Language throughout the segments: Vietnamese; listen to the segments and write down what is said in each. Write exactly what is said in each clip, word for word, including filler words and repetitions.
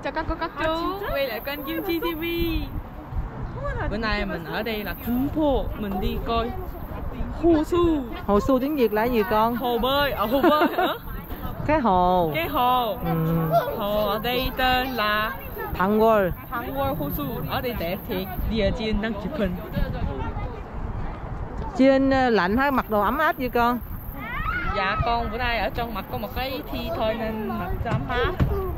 chào các cô các chú, quay lại kênh Kim Chi ti vi. Bữa nay mình ở đây là Cung Pô, mình đi coi Hồ Su. Hồ Su tiếng Việt là gì con? Hồ bơi, ở hồ bơi hả? Cái hồ. Cái hồ. Ừ. Hồ ở đây tên là Thăng World. Thăng World Hồ Su. Ở đây đẹp thiệt, đi ở trên đang chụp hình. Trên lạnh hay mặc đồ ấm áp vậy con? Dạ con bữa nay ở trong mặt có một cái thi thôi nên mặc cho ấm áp.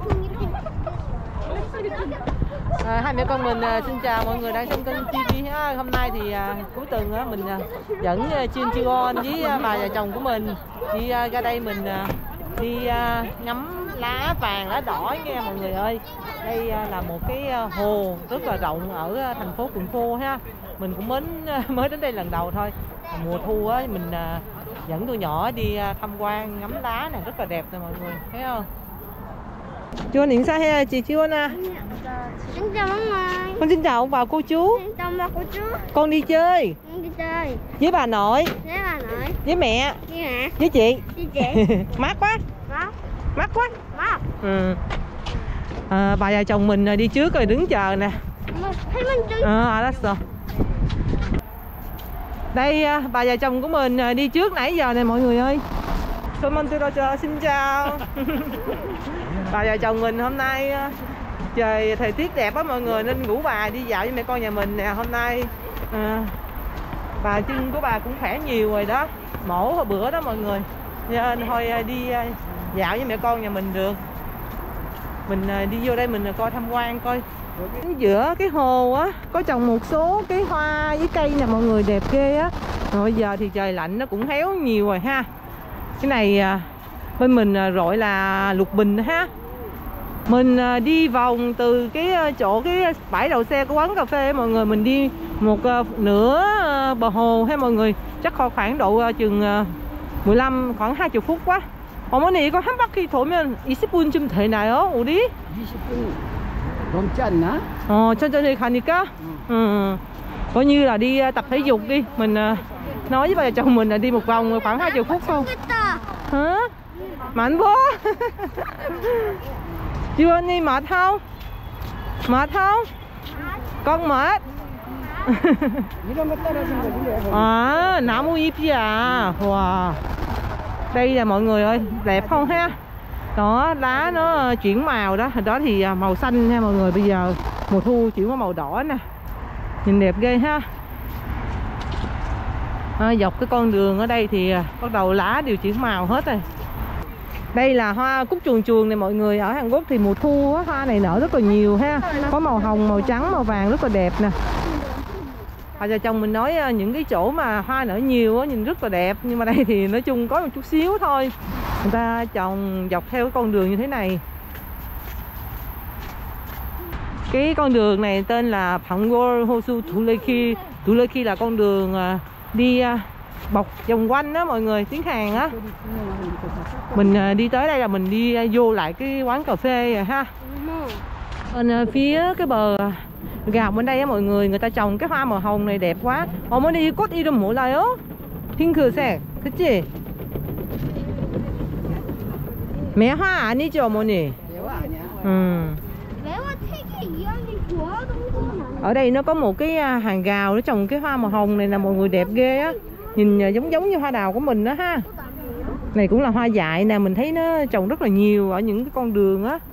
À, hai mẹ con mình à, xin chào mọi người đang xem kênh ti vi ha. Hôm nay thì à, cuối tuần á, mình à, dẫn à, Chin Chigon với à, bà và chồng của mình đi à, ra đây mình à, đi à, ngắm lá vàng lá đỏ nha mọi người ơi. Đây à, là một cái à, hồ rất là rộng ở à, thành phố Cung Pô ha. Mình cũng mới mới đến đây lần đầu thôi. Mùa thu á mình à, dẫn tụi nhỏ đi à, tham quan ngắm lá này rất là đẹp nè mọi người thấy không? Chigon 인사해 chị Chigon à. Xin chào mọi người. Con xin chào ông bà cô chú. Xin chào bà cô chú. Con đi chơi. Con đi chơi. Với bà nội. Với bà nội. Với mẹ. Với mẹ. Với chị. Với chị. Mát quá. Mát. Mát quá. Mát. Ừ. À, bà và chồng mình đi trước rồi đứng chờ nè. Thấy mình chứ. Ờ, 알았어. Đây bà và chồng của mình đi trước nãy giờ này mọi người ơi. Tôi cho xin chào. Bà và chồng mình hôm nay trời thời tiết đẹp á mọi người nên rủ bà đi dạo với mẹ con nhà mình nè. Hôm nay à, bà chân của bà cũng khỏe nhiều rồi đó, mổ hồi bữa đó mọi người, nên thôi đi dạo với mẹ con nhà mình được. Mình đi vô đây mình coi tham quan coi. Giữa cái hồ á có trồng một số cái hoa với cây nè mọi người, đẹp ghê á. Rồi bây giờ thì trời lạnh nó cũng héo nhiều rồi ha. Cái này bên mình gọi là lục bình ha. Mình đi vòng từ cái chỗ cái bãi đậu xe của quán cà phê mọi người, mình đi một nửa bờ hồ ha mọi người, chắc khoảng độ chừng mười lăm khoảng hai mươi phút quá. 어머니 이거 한 바퀴 돌면 이십 분쯤 되나요 우리? 이십 분 넘지 않나? 어 천천히 가니까. Ừ. Coi như là đi tập thể dục đi. Mình nói với bà chồng mình là đi một vòng khoảng hai mươi phút thôi. Hả? Mạnh quá. Chioni mệt không? Mệt không? Con mệt. À, 나무 잎이야. Wow. Đây là mọi người ơi, đẹp không ha? Đó, lá nó chuyển màu đó, đó thì màu xanh nha mọi người. Bây giờ mùa thu chuyển qua màu đỏ nè. Nhìn đẹp ghê ha. À, dọc cái con đường ở đây thì bắt đầu lá đều chuyển màu hết rồi. Đây là hoa cúc chuồn chuồn này mọi người. Ở Hàn Quốc thì mùa thu á, hoa này nở rất là nhiều ha. Có màu hồng, màu trắng, màu vàng rất là đẹp nè. Bà và chồng mình nói những cái chỗ mà hoa nở nhiều á, nhìn rất là đẹp. Nhưng mà đây thì nói chung có một chút xíu thôi. Người ta trồng dọc theo cái con đường như thế này. Cái con đường này tên là Pangwol Hosu Tuleki. Tuleki là con đường đi bọc vòng quanh đó mọi người, tiếng Hàn á. Mình đi tới đây là mình đi vô lại cái quán cà phê rồi ha. Bên phía cái bờ gạo bên đây á mọi người, người ta trồng cái hoa màu hồng này đẹp quá. 어머니 이 꽃 이름 몰라요? 핑크색, 그치? 매화 아니죠 어머니? 매화 아니야. Ừ. 매화 되게 이왕이 좋아하던 건. Ở đây nó có một cái hàng rào nó trồng cái hoa màu hồng này là mọi người, đẹp ghê á. Nhìn giống giống như hoa đào của mình đó ha. Này cũng là hoa dại nè, mình thấy nó trồng rất là nhiều ở những cái con đường á.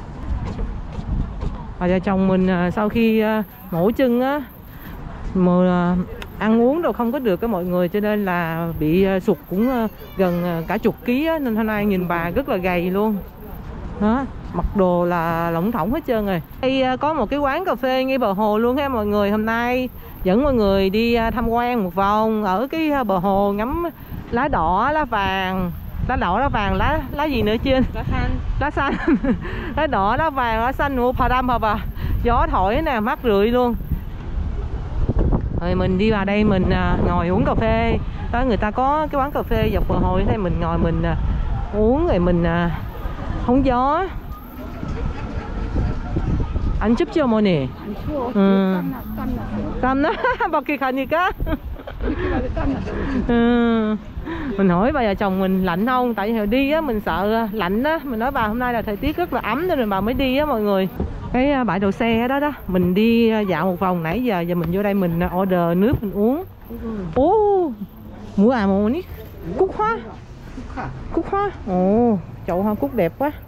Và vợ chồng mình sau khi mổ chân á, mà ăn uống đâu không có được á mọi người, cho nên là bị sụt cũng gần cả chục ký á, nên hôm nay nhìn bà rất là gầy luôn. Đó, mặc đồ là lỏng thỏng hết trơn rồi. Đây có một cái quán cà phê ngay bờ hồ luôn ha mọi người. Hôm nay dẫn mọi người đi tham quan một vòng ở cái bờ hồ, ngắm lá đỏ, lá vàng, lá đỏ, lá vàng, lá lá gì nữa chưa? Lá xanh. Lá xanh. Lá đỏ, lá vàng, lá xanh. Ủa, Param hả bà? Gió thổi nè, mát rượi luôn. Rồi mình đi vào đây mình ngồi uống cà phê. Đó, người ta có cái quán cà phê dọc bờ hồ như thế, mình ngồi mình uống rồi mình hóng gió. 안 춥지 어머니? 안 추워. 음. 땀나, 땀나. 땀나? 밖에 가니까? 이렇게 가서 땀나. 음. Mình hỏi bà vợ chồng mình lạnh không, tại vì hồi đi á mình sợ lạnh á, mình nói bà hôm nay là thời tiết rất là ấm nên rồi bà mới đi á mọi người. Cái bãi đậu xe đó đó, mình đi dạo một vòng nãy giờ, giờ mình vô đây mình order nước mình uống. Ồ, mua à một nít cúc hoa, cúc hoa, ồ chậu hoa cúc đẹp quá.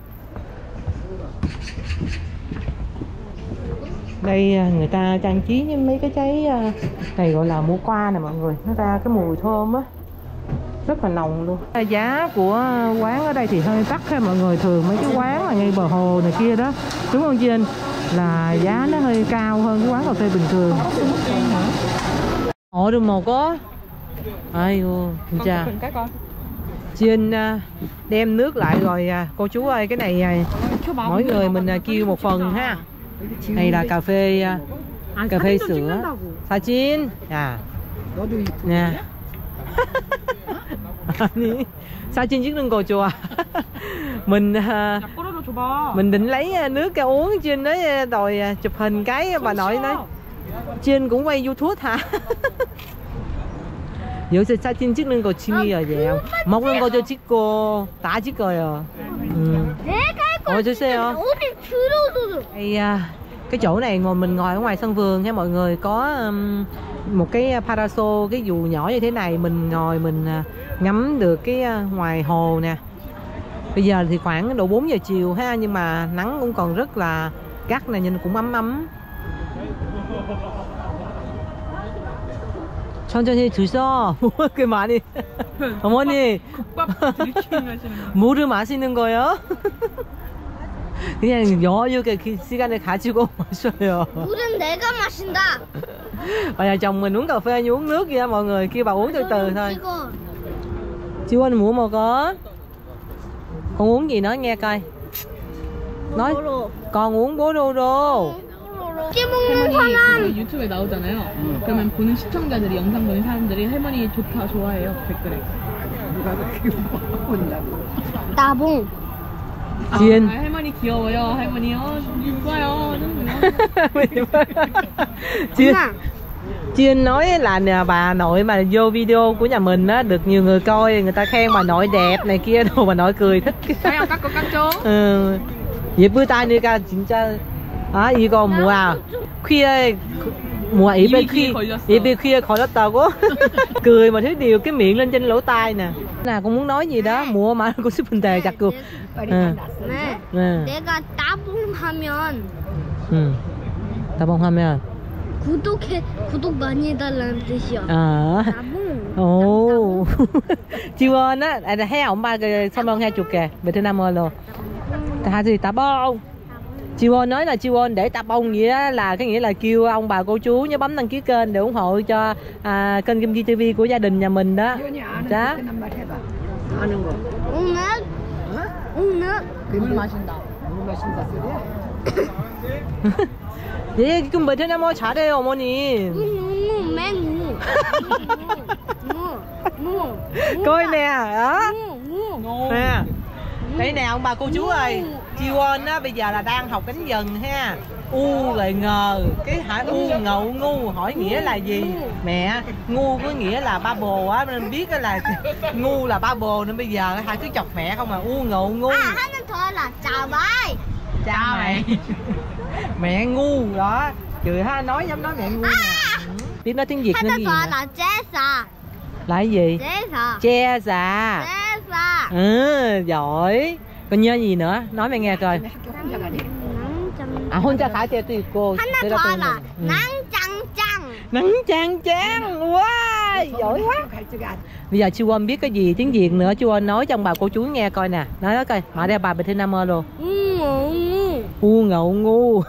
Đây người ta trang trí với mấy cái trái này gọi là mua qua nè mọi người, nó ra cái mùi thơm á, rất là nồng luôn. Giá của quán ở đây thì hơi đắt ha mọi người, thường mấy cái quán là ngay bờ hồ này kia đó, đúng không Dinh, là giá nó hơi cao hơn cái quán cà phê bình thường. Ồ được một có, ai cha Dinh đem nước lại rồi cô chú ơi, cái này mỗi người mình kêu một phần ha. Này là cà phê cà phê sữa 사진 야 nè 아니 사진 찍는 거 좋아. Mình mình định lấy nước ra uống, Trinh nói đòi chụp hình cái bà nội nói Trinh cũng quay YouTube hả? 요새 사진 찍는 거 취미예요. 먹는 거도 찍고 다 찍어요. 음. 어 주세요. Đây, cái chỗ này ngồi mình ngồi ở ngoài sân vườn ha mọi người, có um, một cái parasol, cái dù nhỏ như thế này, mình ngồi mình uh, ngắm được cái uh, ngoài hồ nè. Bây giờ thì khoảng độ bốn giờ chiều ha, nhưng mà nắng cũng còn rất là gắt này, nhìn cũng ấm ấm. 천천히 드셔. 그 많이. 어머니. 물을 마시는 거요? 그냥 여유게 그 시간을 가지고 마셔요. 물은 내가 마신다. Bà nhà chồng mình uống cà phê như uống nước vậy đó mọi người, kêu bà uống từ từ thôi. Chiêu anh muốn một có. Con uống gì nói nghe coi. Nói con uống bố đô đô. 할머니 유튜브에 나오잖아요. 그러면 보는 시청자들이, 영상 보는 사람들이 할머니 좋다 좋아해요 댓글에. 누가 그렇게 본다고. 나봉. Chiên. 아, 할머니 귀여워요. 할머니 어 이뻐요. Chiên. Chiên nói là nè, bà nội mà vô video của nhà mình á được nhiều người coi, người ta khen bà nội đẹp này kia đồ, bà nội cười thích. 사양 깎고 깎죠. 응. 예쁘다니까 진짜. 아 이거 뭐야? 귀에 뭐야 입에 귀 입에 귀에 걸렸다고? cười mà thấy điều cái miệng lên trên lỗ tai nè. Nào con muốn nói gì đó mua mà cô 싶은데 자꾸. 네. 네. 내가 따봉하면. 응. 따봉하면. 구독해 구독 많이 해달라는 뜻이야. 아. 따봉. 오. 지원 á, thấy ông ba 설명 해줄게. 베트남어로. 다 gì 따봉. Chiwon nói là Chiwon để tập ông vậy đó, là cái nghĩa là kêu ông bà cô chú nhớ bấm đăng ký kênh để ủng hộ cho à, kênh Kim Chi ti vi của gia đình nhà mình đó. Đó. uống nước. uống nước. 물 마신다. 물 마신다 소리야? 예, 그럼 베트남어 잘해요 어머니. 무, 맹무. 무, 무. Coi nè, đó. 무, 무. Nè. Đây nè ông bà cô chú ơi, Chiwon á bây giờ là đang học đánh dần ha. U rồi ngờ, cái hả u ngậu ngu hỏi nghĩa là gì? Mẹ, ngu có nghĩa là bubble á, nên biết là ngu là bubble, nên bây giờ hai cứ chọc mẹ không mà u ngậu ngu. À, 하나 더 là chào bye. Chào mẹ. Mẹ ngu đó, chửi ha, nói dám nói mẹ ngu nè. Biết nói tiếng Việt nên gì nè. 하나 더 là 제사. Là cái gì? 제사. Che già. 제사. Ừ, giỏi. Còn nhớ gì nữa? Nói mẹ nghe coi. À, 혼자 갈 때도 있고. 하나 더 là 낭짱짱. 낭짱짱. Wow, giỏi quá. Bây giờ Chiwon biết cái gì tiếng Việt nữa, Chiwon nói cho ông bà cô chú nghe coi nè. Nói đó coi, mở ra bà Be트남어 luôn. U ngậu ngu.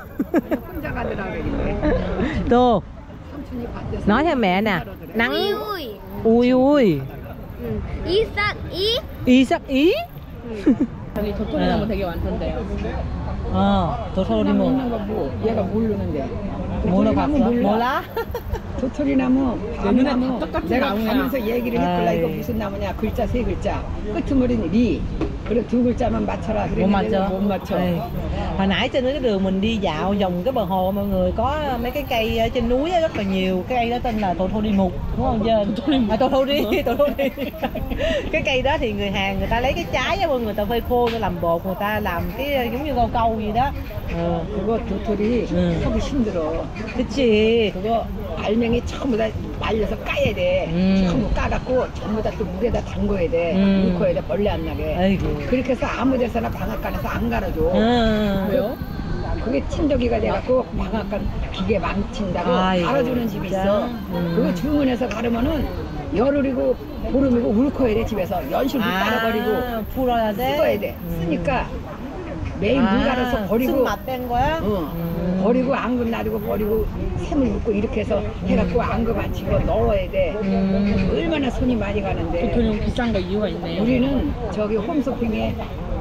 Tô. Nói theo mẹ nè. Nắng. Ui ui. 이삭 이. 이삭 이? 여기 도토리나무 되게 많던데요. 어, 도토리나무. 얘가 모르는데. 뭐라 봤어? 몰라? 도토리나무, 밤나무. 똑같이 내가 나무야. 가면서 얘기를 했길래 이거 무슨 나무냐? 글자 세 글자. 끄트머리는 리. 그리고 두 글자만 맞춰라. 못 맞죠? 못 맞춰. 에이. Hồi nãy trên cái đường mình đi dạo vòng cái bờ hồ mọi người, có mấy cái cây ở trên núi rất là nhiều. Cái cây đó tên là tổ thô đi mục, đúng không Dên? À, tổ thô đi, tổ thô đi. Cái cây đó thì người Hàn người ta lấy cái trái á mọi người, ta phơi khô để làm bột, người ta làm cái giống như rau câu gì đó. 어, 그거 도토리 응. 하기 힘들어. 그치. 그거 알맹이 전부 다 말려서 까야 돼. 음. 전부 까갖고 전부 다 또 물에다 담궈야 돼. 음. 넣어야 돼. 벌레 안 나게. 아이고. 그렇게 해서 아무 데서나 방앗간에서 안 갈아줘. 응. 왜요? 그게 찐덕이가 돼갖고 방앗간 기계 망친다고 아이고, 갈아주는 집이 진짜? 있어. 음. 그거 주문해서 가르면은 열흘이고 보름이고 울커야 돼. 집에서 연실도 따라버리고 풀어야 돼. 쓰어야 돼. 음. 쓰니까 매일 물 갈아서 버리고 쓴맛 뺀 거야? 어, 음. 버리고 앙금 놔두고 버리고 샘을 묻고 이렇게 해서 해갖고 앙금 안 치고 넣어야 돼. 음. 얼마나 손이 많이 가는데. 도토리 비싼 거 이유가 있네요. 우리는 저기 홈쇼핑에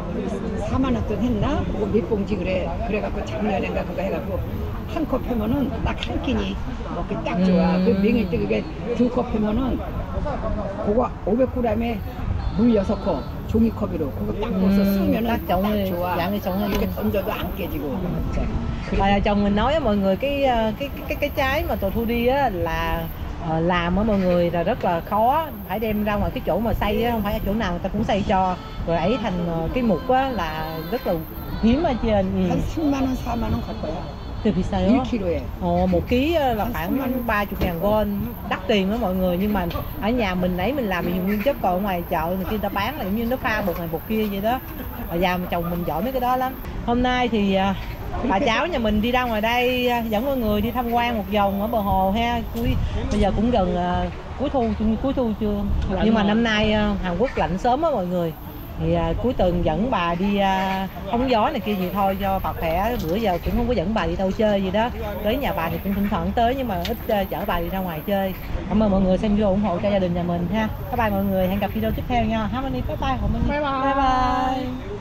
사만 원 돈 했나? 그거 몇 봉지 그래. 그래갖고 작년인가 그거 해갖고 한 컵 해면은 딱 한 끼니 먹기 딱 좋아. 음. 그 맹일 때 그게 두 컵 해면은 그거 오백 그램에 물 여섯 컵 종이컵으로 그거 딱 부어서 음, 쓰면은 딱 딱, 정해, 좋아. 양이 정해져. 이렇게 던져도 안 깨지고. Và chồng mình nói với mọi người cái cái cái cái trái mà tổ thu đi á là uh, làm ở mọi người là rất là khó, phải đem ra ngoài cái chỗ mà xay á, không phải ở chỗ nào người ta cũng xay cho, rồi ấy thành uh, cái mục á là rất là hiếm ở trên. Ừ. 한 십만 원, 사만 원 갈 거야. Từ phía sau 일 킬로에. Ồ, một ký là khoảng ba mươi ngàn won, đắt tiền đó mọi người, nhưng mà ở nhà mình ấy mình làm dùng nguyên chất, còn ở ngoài chợ người kia ta bán là giống như nó pha bột này bột kia vậy đó. Và già mà chồng mình giỏi mấy cái đó lắm. Hôm nay thì bà cháu nhà mình đi ra ngoài đây dẫn mọi người đi tham quan một vòng ở bờ hồ ha. Cuối bây giờ cũng gần uh, cuối thu, cuối thu chưa? Lạnh nhưng mà năm nay uh, Hàn Quốc lạnh sớm á mọi người. Thì uh, cuối tuần dẫn bà đi uh, hóng gió này kia gì thôi cho bà khỏe. Bữa giờ cũng không có dẫn bà đi đâu chơi gì đó. Tới nhà bà thì cũng thỉnh thoảng tới nhưng mà ít uh, chở bà đi ra ngoài chơi. Cảm ơn mọi người xem video ủng hộ cho gia đình nhà mình ha. Bye bye mọi người, hẹn gặp video tiếp theo nha. Harmony bye bye. Bye bye. Bye bye.